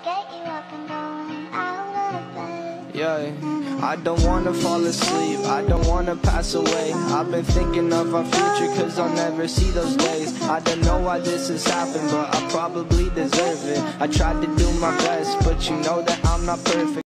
get you up and going out of bed. Yeah, I don't wanna fall asleep, I don't wanna pass away. I've been thinking of our future, cause I'll never see those days. I don't know why this has happened, but I probably deserve it. I tried to do my best, but you know that I'm not perfect.